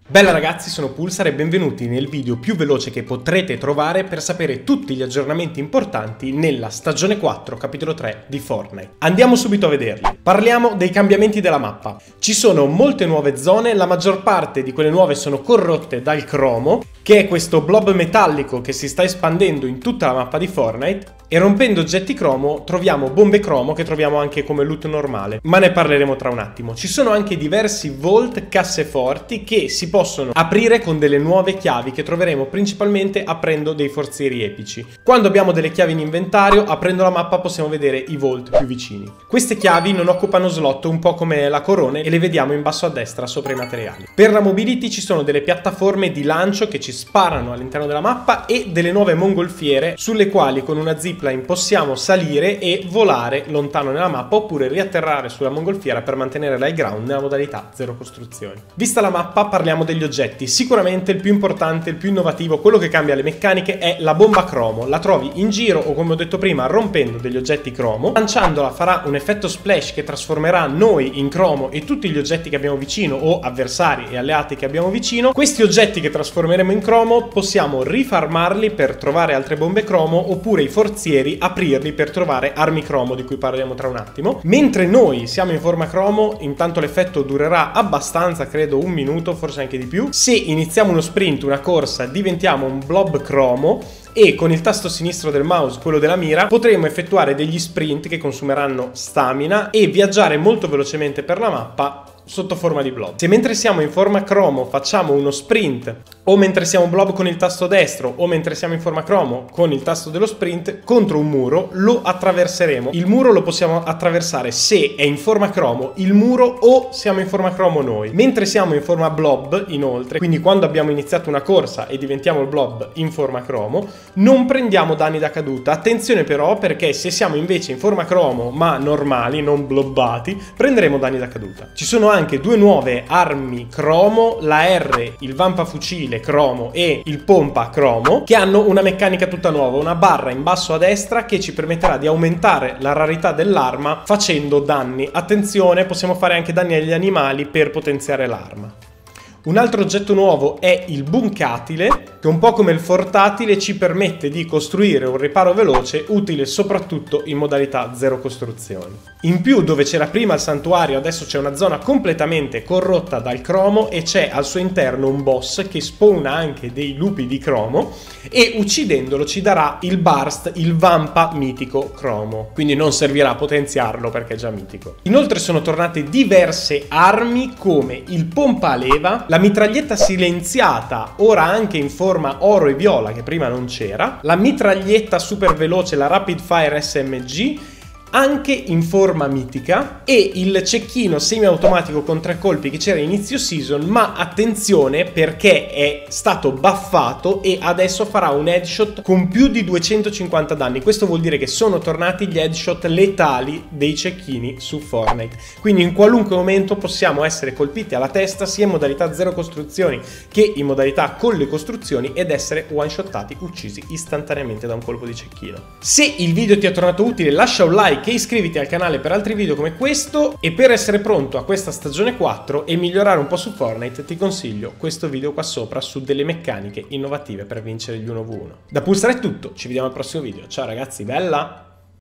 Bella ragazzi, sono Pulsar e benvenuti nel video più veloce che potrete trovare per sapere tutti gli aggiornamenti importanti nella stagione 4, capitolo 3 di Fortnite. Andiamo subito a vederli. Parliamo dei cambiamenti della mappa. Ci sono molte nuove zone, la maggior parte di quelle nuove sono corrotte dal cromo, che è questo blob metallico che si sta espandendo in tutta la mappa di Fortnite. E rompendo oggetti cromo troviamo bombe cromo che troviamo anche come loot normale, ma ne parleremo tra un attimo. Ci sono anche diversi vault, casseforti, che si possono aprire con delle nuove chiavi che troveremo principalmente aprendo dei forzieri epici. Quando abbiamo delle chiavi in inventario, aprendo la mappa possiamo vedere i vault più vicini. Queste chiavi non occupano slot, un po' come la corona, e le vediamo in basso a destra sopra i materiali. Per la mobility ci sono delle piattaforme di lancio che ci sparano all'interno della mappa e delle nuove mongolfiere sulle quali con una zipline possiamo salire e volare lontano nella mappa oppure riatterrare sulla mongolfiera per mantenere l'high ground nella modalità zero costruzioni. Vista la mappa parliamo degli oggetti. Sicuramente il più importante, il più innovativo, quello che cambia le meccaniche è la bomba cromo. La trovi in giro o, come ho detto prima, rompendo degli oggetti cromo. Lanciandola farà un effetto splash che trasformerà noi in cromo e tutti gli oggetti che abbiamo vicino o avversari e alleati che abbiamo vicino. Questi oggetti che trasformeremo in cromo possiamo rifarmarli per trovare altre bombe cromo oppure i forzieri aprirli per trovare armi cromo, di cui parleremo tra un attimo. Mentre noi siamo in forma cromo, intanto l'effetto durerà abbastanza, credo un minuto, forse anche di più. Se iniziamo uno sprint, una corsa, diventiamo un blob cromo e con il tasto sinistro del mouse, quello della mira, potremo effettuare degli sprint che consumeranno stamina e viaggiare molto velocemente per la mappa sotto forma di blob. Se mentre siamo in forma cromo facciamo uno sprint, o mentre siamo blob con il tasto destro, o mentre siamo in forma cromo con il tasto dello sprint, contro un muro lo attraverseremo. Il muro lo possiamo attraversare se è in forma cromo il muro o siamo in forma cromo noi. Mentre siamo in forma blob, inoltre, quindi quando abbiamo iniziato una corsa e diventiamo il blob in forma cromo, non prendiamo danni da caduta. Attenzione però, perché se siamo invece in forma cromo ma normali, non blobbati, prenderemo danni da caduta. Ci sono anche due nuove armi cromo, la R, il vampa fucile cromo, e il pompa cromo, che hanno una meccanica tutta nuova, una barra in basso a destra che ci permetterà di aumentare la rarità dell'arma facendo danni. Attenzione, possiamo fare anche danni agli animali per potenziare l'arma. Un altro oggetto nuovo è il buncatile, che un po' come il fortatile ci permette di costruire un riparo veloce utile soprattutto in modalità zero costruzioni. In più, dove c'era prima il santuario, adesso c'è una zona completamente corrotta dal cromo e c'è al suo interno un boss che spawna anche dei lupi di cromo e uccidendolo ci darà il burst, il vampa mitico cromo. Quindi non servirà a potenziarlo perché è già mitico. Inoltre sono tornate diverse armi come il pompa a leva, la mitraglietta silenziata, ora anche in forma oro e viola che prima non c'era, la mitraglietta super veloce, la Rapid Fire SMG, anche in forma mitica, e il cecchino semiautomatico con 3 colpi che c'era inizio season, ma attenzione perché è stato buffato e adesso farà un headshot con più di 250 danni. Questo vuol dire che sono tornati gli headshot letali dei cecchini su Fortnite, quindi in qualunque momento possiamo essere colpiti alla testa sia in modalità zero costruzioni che in modalità con le costruzioni ed essere one shottati, uccisi istantaneamente da un colpo di cecchino. Se il video ti è tornato utile lascia un like e iscriviti al canale per altri video come questo, e per essere pronto a questa stagione 4 e migliorare un po' su Fortnite ti consiglio questo video qua sopra su delle meccaniche innovative per vincere gli 1v1. Da Pulsar è tutto, ci vediamo al prossimo video, ciao ragazzi, bella!